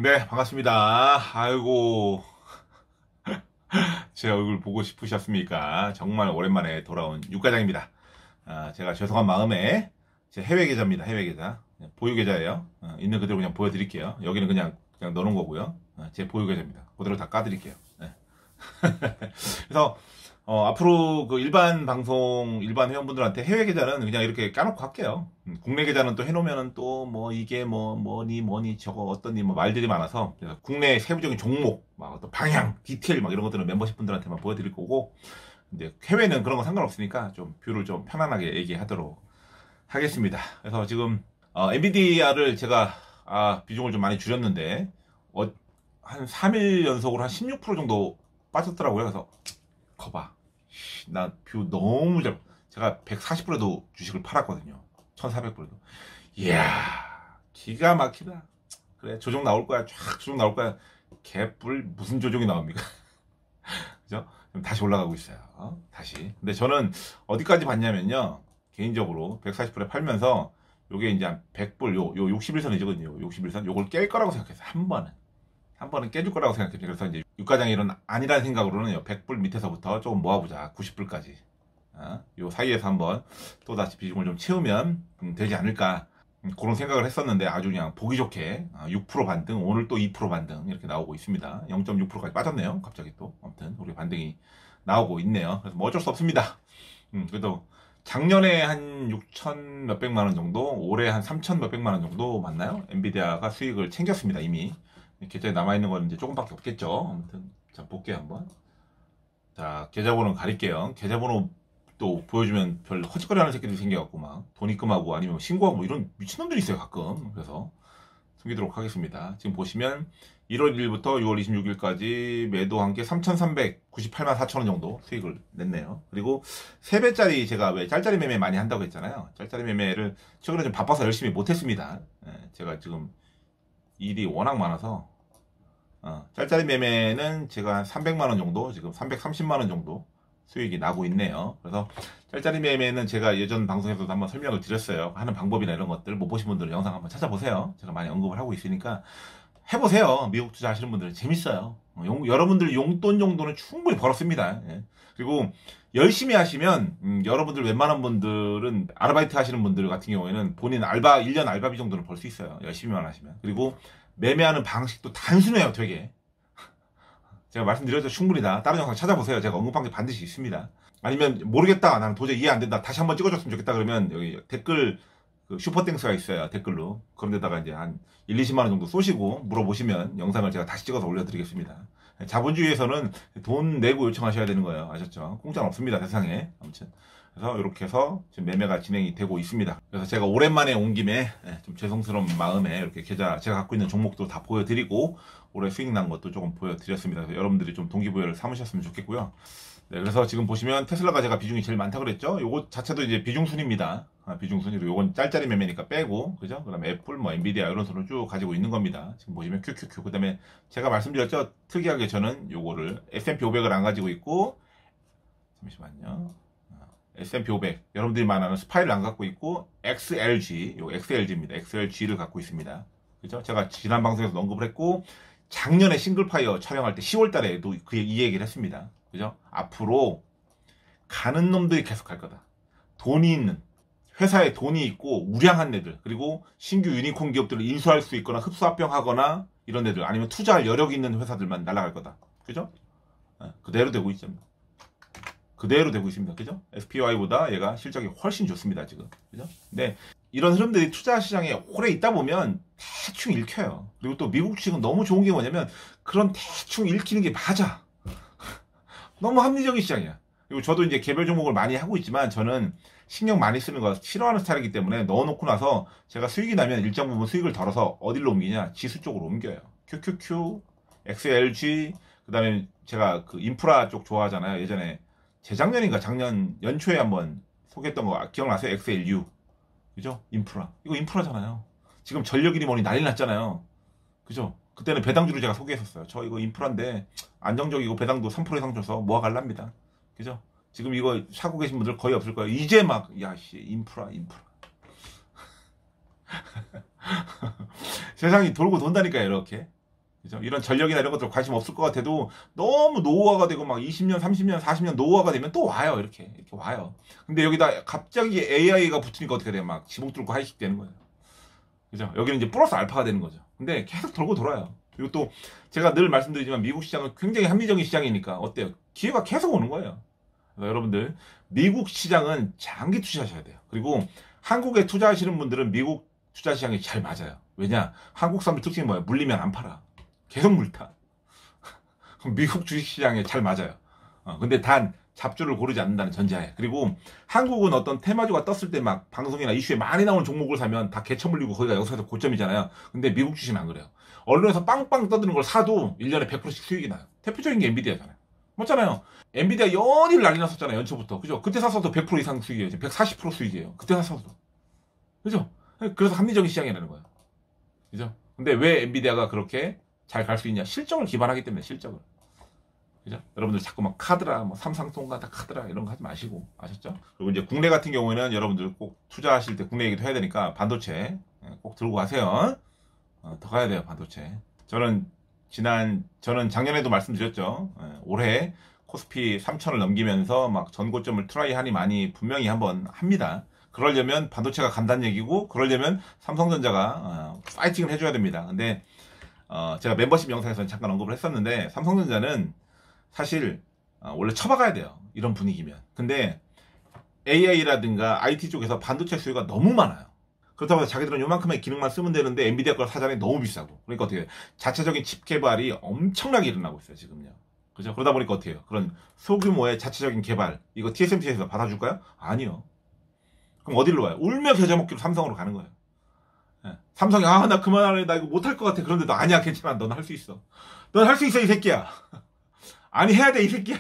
네, 반갑습니다. 아이고, 제 얼굴 보고 싶으셨습니까? 정말 오랜만에 돌아온 육과장입니다. 제가 죄송한 마음에 제 해외 계좌입니다. 해외 계좌. 보유 계좌예요. 있는 그대로 그냥 보여드릴게요. 여기는 그냥 넣어놓은 거고요. 제 보유 계좌입니다. 그대로 다 까드릴게요. 네. 그래서 앞으로 그 일반 방송, 일반 회원분들한테 해외 계좌는 그냥 이렇게 까놓고 할게요. 국내 계좌는 또 해놓으면은 또 뭐 이게 뭐니 저거 어떠니 뭐 말들이 많아서 그래서 국내 세부적인 종목, 막 어떤 방향, 디테일 막 이런 것들은 멤버십 분들한테만 보여드릴 거고 이제 해외는 그런 거 상관없으니까 좀 뷰를 좀 편안하게 얘기하도록 하겠습니다. 그래서 지금 엔비디아를 제가 비중을 좀 많이 줄였는데 한 3일 연속으로 한 16% 정도 빠졌더라고요. 그래서 거봐. 나 뷰 너무 제가 140%도 주식을 팔았거든요. 1400%도. 이야, 기가 막히다. 그래, 조정 나올 거야. 쫙 조정 나올 거야. 개뿔, 무슨 조정이 나옵니까? 그죠? 다시 올라가고 있어요. 다시. 근데 저는 어디까지 봤냐면요. 개인적으로 140%에 팔면서 요게 이제 한 100불, 요 61선이거든요. 61선. 요걸 깰 거라고 생각했어요. 한 번은 깨줄 거라고 생각했죠. 그래서 이제 유가장이 이런 아니라는 생각으로는 100불 밑에서부터 조금 모아보자. 90불까지. 요 사이에서 한번 또다시 비중을 좀 채우면 되지 않을까. 그런 생각을 했었는데 아주 그냥 보기 좋게 6% 반등, 오늘 또 2% 반등 이렇게 나오고 있습니다. 0.6%까지 빠졌네요. 갑자기 또. 아무튼 우리 반등이 나오고 있네요. 그래서 뭐 어쩔 수 없습니다. 그래도 작년에 한 6천 몇백만 원 정도, 올해 한 3천 몇백만 원 정도 맞나요? 엔비디아가 수익을 챙겼습니다. 이미. 계좌에 남아있는 건 이제 조금밖에 없겠죠. 아무튼, 자, 볼게요, 한번. 자, 계좌번호 가릴게요. 계좌번호 또 보여주면 별 허짓거리 하는 새끼들이 생겨갖고 막 돈 입금하고 아니면 신고하고 뭐 이런 미친놈들이 있어요, 가끔. 그래서 숨기도록 하겠습니다. 지금 보시면 1월 1일부터 6월 26일까지 매도 한 개 3,398만 4천 원 정도 수익을 냈네요. 그리고 3배짜리 제가 왜 짤짤이 매매 많이 한다고 했잖아요. 짤짤이 매매를 최근에 좀 바빠서 열심히 못했습니다. 제가 지금 일이 워낙 많아서 짤짤이 매매는 제가 한 300만원 정도, 지금 330만원 정도 수익이 나고 있네요. 그래서 짤짤이 매매는 제가 예전 방송에서도 한번 설명을 드렸어요. 하는 방법이나 이런 것들 못 보신 분들은 영상 한번 찾아보세요. 제가 많이 언급을 하고 있으니까 해보세요. 미국 투자 하시는 분들은 재밌어요. 여러분들 용돈 정도는 충분히 벌었습니다. 예. 그리고 열심히 하시면 여러분들 웬만한 분들은 아르바이트 하시는 분들 같은 경우에는 본인 1년 알바비 정도는 벌 수 있어요. 열심히만 하시면. 그리고 매매하는 방식도 단순해요, 되게. 제가 말씀드렸죠, 충분히다. 다른 영상 찾아보세요. 제가 언급한 게 반드시 있습니다. 아니면 모르겠다, 나는 도저히 이해 안 된다, 다시 한번 찍어줬으면 좋겠다 그러면 여기 댓글 슈퍼땡스가 있어요, 댓글로. 그런 데다가 이제 한 1, 20만 원 정도 쏘시고 물어보시면 영상을 제가 다시 찍어서 올려드리겠습니다. 자본주의에서는 돈 내고 요청하셔야 되는 거예요. 아셨죠? 공짜는 없습니다, 세상에. 아무튼 그래서 이렇게 해서 지금 매매가 진행이 되고 있습니다. 그래서 제가 오랜만에 온 김에 좀 죄송스러운 마음에 이렇게 제가 갖고 있는 종목도 다 보여드리고 올해 수익 난 것도 조금 보여드렸습니다. 그래서 여러분들이 좀 동기부여를 삼으셨으면 좋겠고요. 네, 그래서 지금 보시면 테슬라가 제가 비중이 제일 많다고 그랬죠? 요거 자체도 이제 비중순입니다. 비중순위로 요건 짤짤이 매매니까 빼고, 그죠? 그 다음에 애플, 뭐, 엔비디아 이런 손을 쭉 가지고 있는 겁니다. 지금 보시면 QQQ. 그 다음에 제가 말씀드렸죠? 특이하게 저는 요거를 S&P 500을 안 가지고 있고, 잠시만요. S&P 500. 여러분들이 말하는 스파이를 안 갖고 있고, XLG. 요 XLG입니다. XLG를 갖고 있습니다. 그죠? 제가 지난 방송에서 언급을 했고, 작년에 싱글파이어 촬영할 때 10월 달에도 이 얘기를 했습니다. 그죠? 앞으로 가는 놈들이 계속 갈 거다. 돈이 있는, 회사에 돈이 있고 우량한 애들, 그리고 신규 유니콘 기업들을 인수할 수 있거나 흡수합병하거나 이런 애들, 아니면 투자할 여력이 있는 회사들만 날아갈 거다. 그죠? 그대로 되고 있습니다. 그대로 되고 있습니다. 그죠? SPY보다 얘가 실적이 훨씬 좋습니다, 지금. 그죠? 근데 이런 흐름들이 투자 시장에 오래 있다 보면 대충 읽혀요. 그리고 또 미국 주식은 너무 좋은 게 뭐냐면 그런 대충 읽히는 게 맞아. 너무 합리적인 시장이야. 그리고 저도 이제 개별 종목을 많이 하고 있지만 저는 신경 많이 쓰는 거 싫어하는 스타일이기 때문에 넣어놓고 나서 제가 수익이 나면 일정 부분 수익을 덜어서 어디로 옮기냐? 지수 쪽으로 옮겨요. QQQ, XLG, 그 다음에 제가 그 인프라 쪽 좋아하잖아요. 예전에 재작년인가 작년 연초에 한번 소개했던 거 기억나세요? XLU. 그죠? 인프라. 이거 인프라잖아요. 지금 전력이니 뭐니 난리 났잖아요. 그죠? 그때는 배당주를 제가 소개했었어요. 저 이거 인프라인데 안정적이고 배당도 3% 이상 줘서 모아갈랍니다. 그죠? 지금 이거 사고 계신 분들 거의 없을 거예요. 이제 막 야씨 인프라. 세상이 돌고 돈다니까요, 이렇게. 그죠? 이런 전력이나 이런 것들 관심 없을 것 같아도 너무 노후화가 되고 막 20년, 30년, 40년 노후화가 되면 또 와요. 이렇게 와요. 근데 여기다 갑자기 AI가 붙으니까 어떻게 돼요? 막 지붕 뚫고 하이킥 되는 거예요. 그죠? 여기는 이제 플러스 알파가 되는 거죠. 근데 계속 돌고 돌아요. 그리고 또 제가 늘 말씀드리지만 미국 시장은 굉장히 합리적인 시장이니까 어때요? 기회가 계속 오는 거예요. 그래서 여러분들 미국 시장은 장기 투자하셔야 돼요. 그리고 한국에 투자하시는 분들은 미국 투자 시장이 잘 맞아요. 왜냐? 한국 사람들 특징이 뭐예요? 물리면 안 팔아. 계속 물타. 미국 주식시장에 잘 맞아요. 근데 단 잡주를 고르지 않는다는 전제하에. 그리고 한국은 어떤 테마주가 떴을 때 막 방송이나 이슈에 많이 나오는 종목을 사면 다 개처 물리고 거기가 여기서 고점이잖아요. 근데 미국 주식은 안 그래요. 언론에서 빵빵 떠드는 걸 사도 1년에 100%씩 수익이 나요. 대표적인 게 엔비디아잖아요. 맞잖아요. 엔비디아 연일 난리 났었잖아요. 연초부터. 그죠? 그때 샀어도 100% 이상 수익이에요. 140% 수익이에요. 그때 샀어도. 그죠? 그래서 합리적인 시장이라는 거예요. 그죠? 근데 왜 엔비디아가 그렇게 잘 갈 수 있냐? 실적을 기반하기 때문에 실적을. 그죠? 여러분들 자꾸 막 카드라, 뭐 삼성통화다 카드라 이런 거 하지 마시고 아셨죠? 그리고 이제 국내 같은 경우에는 여러분들 꼭 투자하실 때 국내 얘기도 해야 되니까 반도체 꼭 들고 가세요. 더 가야 돼요 반도체. 저는 작년에도 말씀드렸죠. 올해 코스피 3천을 넘기면서 막 전고점을 트라이하니 많이 분명히 한번 합니다. 그러려면 반도체가 간다는 얘기고 그러려면 삼성전자가 파이팅을 해줘야 됩니다. 근데 제가 멤버십 영상에서 잠깐 언급을 했었는데 삼성전자는 사실 원래 쳐박아야 돼요. 이런 분위기면. 근데 AI라든가 IT 쪽에서 반도체 수요가 너무 많아요. 그렇다고 해서 자기들은 요만큼의 기능만 쓰면 되는데 엔비디아 걸 사자니 너무 비싸고. 그러니까 어떻게 해요? 자체적인 칩 개발이 엄청나게 일어나고 있어요. 지금요. 그죠? 그러다 보니까 어떻게 해요? 그런 소규모의 자체적인 개발 이거 TSMC에서 받아줄까요? 아니요. 그럼 어디로 가요? 울며 겨자 먹기로 삼성으로 가는 거예요. 삼성이 나 그만할래 나 이거 못할 것 같아. 그런데도 아니야 괜찮아 넌 할 수 있어. 넌 할 수 있어 이 새끼야. 아니 해야 돼 이 새끼야.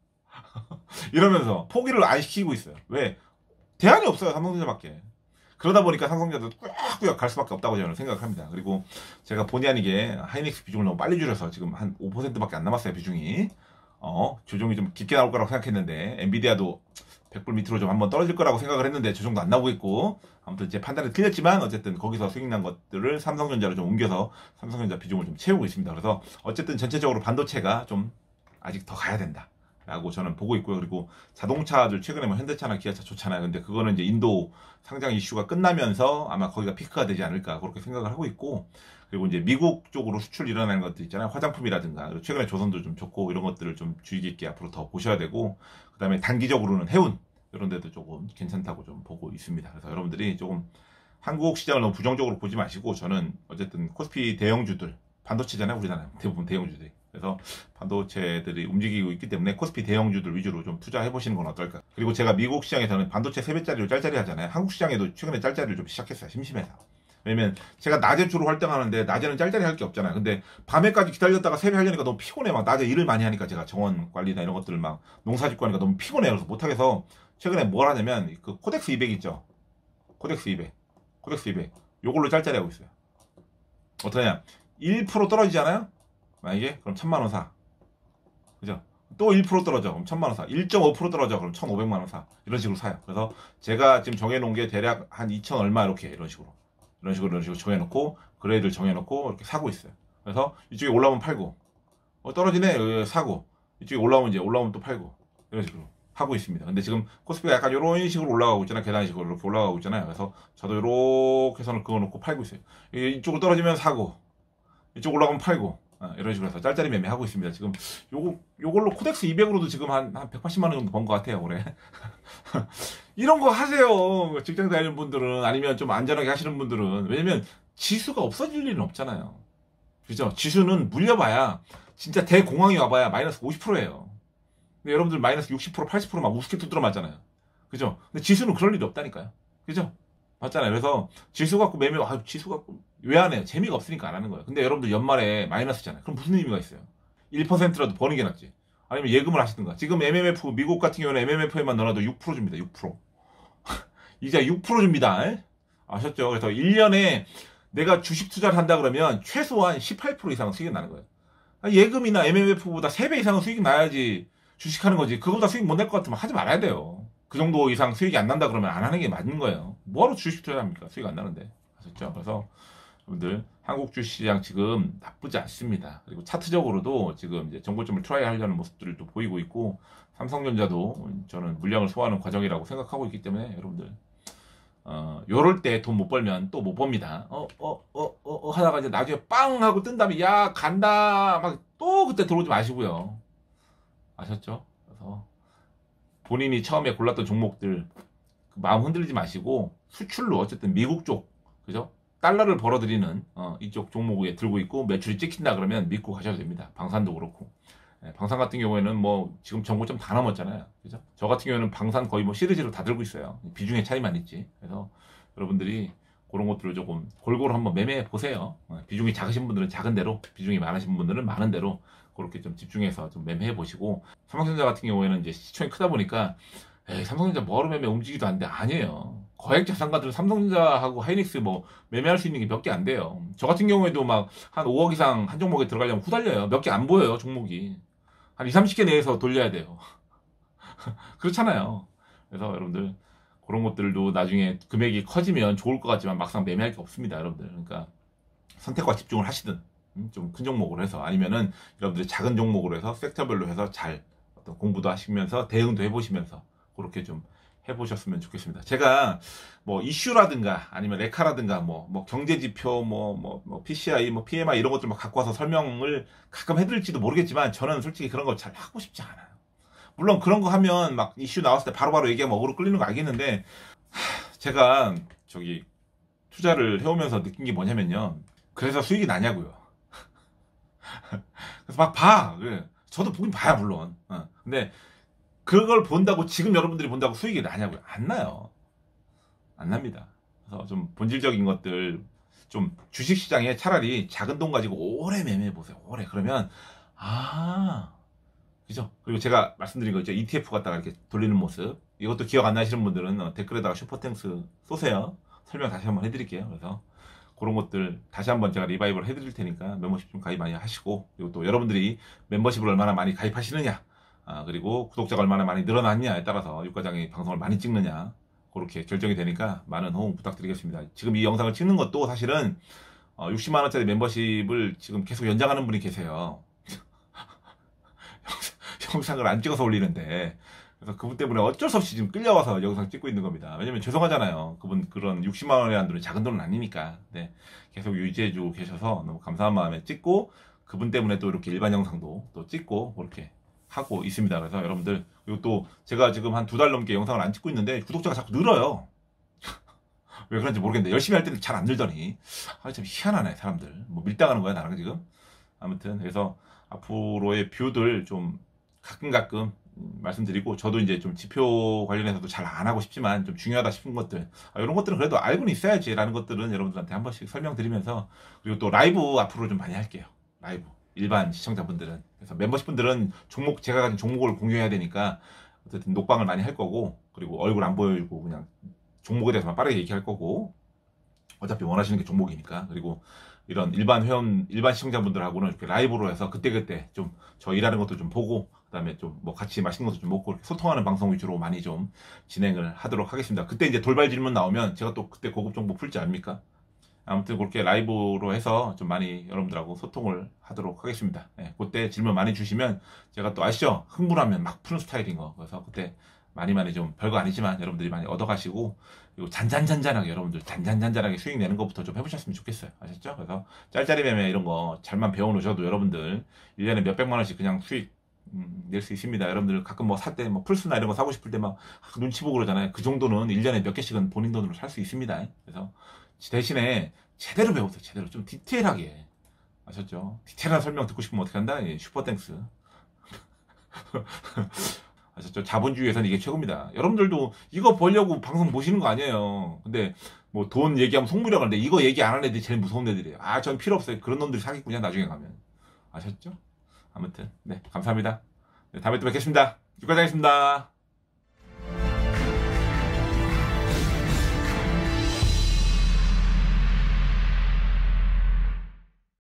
이러면서 포기를 안 시키고 있어요. 왜? 대안이 없어요 삼성전자밖에. 그러다 보니까 삼성전자도 꾸역꾸역 갈 수밖에 없다고 저는 생각합니다. 그리고 제가 본의 아니게 하이닉스 비중을 너무 빨리 줄여서 지금 한 5%밖에 안 남았어요 비중이. 조정이 좀 깊게 나올 거라고 생각했는데 엔비디아도 100불 밑으로 좀 한번 떨어질 거라고 생각을 했는데 조정도 안 나오고 있고 아무튼 제 판단이 틀렸지만 어쨌든 거기서 수익 난 것들을 삼성전자로 좀 옮겨서 삼성전자 비중을 좀 채우고 있습니다. 그래서 어쨌든 전체적으로 반도체가 좀 아직 더 가야 된다 라고 저는 보고 있고요. 그리고 자동차들 최근에 뭐 현대차나 기아차 좋잖아요. 근데 그거는 이제 인도 상장 이슈가 끝나면서 아마 거기가 피크가 되지 않을까 그렇게 생각을 하고 있고, 그리고 이제 미국 쪽으로 수출 일어나는 것들 있잖아요. 화장품이라든가 그리고 최근에 조선도 좀 좋고 이런 것들을 좀 주의 깊게 앞으로 더 보셔야 되고, 그 다음에 단기적으로는 해운 이런 데도 조금 괜찮다고 좀 보고 있습니다. 그래서 여러분들이 조금 한국 시장을 너무 부정적으로 보지 마시고, 저는 어쨌든 코스피 대형주들 반도체잖아요. 우리나라 대부분 대형주들이. 그래서 반도체들이 움직이고 있기 때문에 코스피 대형주들 위주로 좀 투자해 보시는 건 어떨까. 그리고 제가 미국 시장에서는 반도체 3배짜리로 짤짤이 하잖아요. 한국 시장에도 최근에 짤짤이를 좀 시작했어요. 심심해서. 왜냐면 제가 낮에 주로 활동하는데 낮에는 짤짤이 할 게 없잖아요. 근데 밤에까지 기다렸다가 새벽에 하려니까 너무 피곤해. 막 낮에 일을 많이 하니까 제가 정원 관리나 이런 것들을 막 농사짓고 하니까 너무 피곤해요. 그래서 못하겠어 최근에 뭘 하냐면 그 코덱스 200 있죠. 코덱스 200 요걸로 짤짤이 하고 있어요. 어떠냐, 1% 떨어지잖아요. 만약에 그럼 1000만원 사. 그죠? 또 1% 떨어져. 그럼 1000만원 사. 1.5% 떨어져. 그럼 1500만원 사. 이런 식으로 사요. 그래서 제가 지금 정해놓은 게 대략 한 2000 얼마 이렇게 이런 식으로 정해놓고 그레이드를 정해놓고 이렇게 사고 있어요. 그래서 이쪽에 올라오면 팔고, 떨어지네 사고, 이쪽에 올라오면 또 팔고, 이런 식으로 하고 있습니다. 근데 지금 코스피가 약간 이런 식으로 올라가고 있잖아요. 계단식으로 이렇게 올라가고 있잖아요. 그래서 저도 이렇게 선을 그어놓고 팔고 있어요. 이쪽으로 떨어지면 사고, 이쪽 올라가면 팔고, 이런 식으로 해서 짤짤이 매매하고 있습니다. 지금 요걸로 코덱스 200으로도 지금 한 180만원 정도 번 것 같아요 올해. 이런 거 하세요. 직장 다니는 분들은, 아니면 좀 안전하게 하시는 분들은. 왜냐면 지수가 없어질 일은 없잖아요. 그죠? 지수는 물려봐야 진짜 대공황이 와봐야 마이너스 50%예요. 근데 여러분들 마이너스 60% 80% 막 우습게 두드려 맞잖아요. 그죠? 근데 지수는 그럴 일이 없다니까요. 그죠? 맞잖아요. 그래서 지수 갖고 지수 갖고 왜 안 해요? 재미가 없으니까 안 하는 거예요. 근데 여러분들 연말에 마이너스잖아요. 그럼 무슨 의미가 있어요? 1%라도 버는 게 낫지. 아니면 예금을 하시든가. 지금 MMF, 미국 같은 경우는 MMF에만 넣어도 6% 줍니다. 6%. 이제 6% 줍니다. 아셨죠? 그래서 1년에 내가 주식 투자를 한다 그러면 최소한 18% 이상은 수익이 나는 거예요. 예금이나 MMF보다 3배 이상은 수익이 나야지 주식하는 거지. 그거보다 수익 못 낼 것 같으면 하지 말아야 돼요. 그 정도 이상 수익이 안 난다 그러면 안 하는 게 맞는 거예요. 뭐하러 주식 투자합니까? 수익 안 나는데. 아셨죠? 그래서 여러분들 한국 주시장 지금 나쁘지 않습니다. 그리고 차트적으로도 지금 이제 정고점을 트라이 하려는 모습들을 또 보이고 있고, 삼성전자도 저는 물량을 소화하는 과정이라고 생각하고 있기 때문에 여러분들 요럴 때 돈 못 벌면 또 못 법니다. 하다가 이제 나중에 빵 하고 뜬 다음에 야 간다 막 또 그때 들어오지 마시고요. 아셨죠? 그래서 본인이 처음에 골랐던 종목들 마음 흔들리지 마시고 수출로 어쨌든 미국 쪽, 그죠? 달러를 벌어들이는 이쪽 종목에 들고 있고 매출이 찍힌다 그러면 믿고 가셔도 됩니다. 방산도 그렇고. 방산 같은 경우에는 뭐 지금 정고점 다 넘었잖아요. 그죠? 저 같은 경우에는 방산 거의 뭐 시리즈로 다 들고 있어요. 비중의 차이만 있지. 그래서 여러분들이 그런 것들을 조금 골고루 한번 매매해 보세요. 비중이 작으신 분들은 작은 대로, 비중이 많으신 분들은 많은 대로 그렇게 좀 집중해서 좀 매매해 보시고, 삼성전자 같은 경우에는 이제 시총이 크다 보니까 삼성전자 뭐하러 매매 움직이도 안 돼. 아니에요. 거액 자산가들은 삼성전자하고 하이닉스 뭐 매매할 수 있는 게 몇 개 안 돼요. 저 같은 경우에도 막 한 5억 이상 한 종목에 들어가려면 후달려요. 몇 개 안 보여요, 종목이. 한 2, 30개 내에서 돌려야 돼요. 그렇잖아요. 그래서 여러분들 그런 것들도 나중에 금액이 커지면 좋을 것 같지만 막상 매매할 게 없습니다, 여러분들. 그러니까 선택과 집중을 하시든 좀 큰 종목으로 해서, 아니면은 여러분들이 작은 종목으로 해서 섹터별로 해서 잘 어떤 공부도 하시면서 대응도 해보시면서 그렇게 좀 해보셨으면 좋겠습니다. 제가 뭐 이슈라든가 아니면 레카라든가 뭐 경제지표 뭐 PCI 뭐 PMI 이런 것들 막 갖고 와서 설명을 가끔 해드릴지도 모르겠지만, 저는 솔직히 그런 거 잘 하고 싶지 않아요. 물론 그런 거 하면 막 이슈 나왔을 때 바로바로 얘기하면 어그로 끌리는 거 알겠는데, 제가 저기 투자를 해오면서 느낀 게 뭐냐면요, 그래서 수익이 나냐고요. 그래서 막 봐. 그래. 저도 보긴 봐요, 물론. 근데 그걸 본다고 지금 여러분들이 본다고 수익이 나냐고요? 안 나요. 안 납니다. 그래서 좀 본질적인 것들, 좀 주식시장에 차라리 작은 돈 가지고 오래 매매해 보세요. 오래. 그러면 그죠? 그리고 제가 말씀드린 거 있죠. ETF 갖다가 이렇게 돌리는 모습. 이것도 기억 안 나시는 분들은 댓글에다가 슈퍼탱스 쏘세요. 설명 다시 한번 해드릴게요. 그래서 그런 것들 다시 한번 제가 리바이벌 해드릴 테니까 멤버십 좀 가입 많이 하시고, 그리고 또 여러분들이 멤버십을 얼마나 많이 가입하시느냐, 그리고 구독자가 얼마나 많이 늘어났냐에 따라서 육과장이 방송을 많이 찍느냐, 그렇게 결정이 되니까 많은 호응 부탁드리겠습니다. 지금 이 영상을 찍는 것도 사실은 60만원짜리 멤버십을 지금 계속 연장하는 분이 계세요. 영상을 안 찍어서 올리는데, 그래서 그분 때문에 어쩔 수 없이 지금 끌려와서 영상 찍고 있는 겁니다. 왜냐면 죄송하잖아요. 그분 그런 60만원에 한 돈은 작은 돈은 아니니까. 네, 계속 유지해주고 계셔서 너무 감사한 마음에 찍고, 그분 때문에 또 이렇게 일반 영상도 또 찍고 그렇게 하고 있습니다. 그래서 여러분들, 그리고 또 제가 지금 한 2달 넘게 영상을 안 찍고 있는데 구독자가 자꾸 늘어요. 왜 그런지 모르겠는데 열심히 할 때는 잘 안 늘더니 참 희한하네, 사람들. 뭐 밀당하는 거야 나랑 지금. 아무튼 그래서 앞으로의 뷰들 좀 가끔 말씀드리고, 저도 이제 좀 지표 관련해서도 잘 안 하고 싶지만 좀 중요하다 싶은 것들, 이런 것들은 그래도 알고는 있어야지 라는 것들은 여러분들한테 한 번씩 설명드리면서, 그리고 또 라이브 앞으로 좀 많이 할게요. 라이브 일반 시청자분들은, 그래서 멤버십 분들은 종목, 제가 가진 종목을 공유해야 되니까 어쨌든 녹방을 많이 할 거고, 그리고 얼굴 안 보여주고 그냥 종목에 대해서만 빠르게 얘기할 거고, 어차피 원하시는 게 종목이니까. 그리고 이런 일반 회원, 일반 시청자분들하고는 이렇게 라이브로 해서 그때그때 좀 저 일하는 것도 좀 보고, 그 다음에 좀 뭐 같이 맛있는 것도 좀 먹고, 이렇게 소통하는 방송 위주로 많이 좀 진행을 하도록 하겠습니다. 그때 이제 돌발 질문 나오면 제가 또 그때 고급 정보 풀지 않습니까? 아무튼 그렇게 라이브로 해서 좀 많이 여러분들하고 소통을 하도록 하겠습니다. 네, 그때 질문 많이 주시면 제가 또 아시죠? 흥분하면 막 푸는 스타일인 거. 그래서 그때 많이 좀 별거 아니지만 여러분들이 많이 얻어가시고, 그리고 잔잔하게 여러분들 잔잔하게 수익 내는 것부터 좀 해보셨으면 좋겠어요. 아셨죠? 그래서 짤짤이 매매 이런 거 잘만 배워놓으셔도 여러분들 1년에 몇백만원씩 그냥 수익 낼 수 있습니다. 여러분들 가끔 뭐 살 때 뭐 플스나 이런 거 사고 싶을 때 막 눈치 보고 그러잖아요. 그 정도는 1년에 몇 개씩은 본인 돈으로 살 수 있습니다. 그래서 대신에 제대로 배우세요. 제대로 좀 디테일하게. 아셨죠? 디테일한 설명 듣고 싶으면 어떻게 한다? 슈퍼땡스. 아셨죠? 자본주의에서는 이게 최고입니다. 여러분들도 이거 보려고 방송 보시는 거 아니에요. 근데 뭐 돈 얘기하면 속물이라고 하는데 이거 얘기 안 하는 애들이 제일 무서운 애들이에요. 전 필요 없어요. 그런 놈들이 사기꾼이야, 나중에 가면. 아셨죠? 아무튼 네, 감사합니다. 네, 다음에 또 뵙겠습니다. 육과장이었습니다.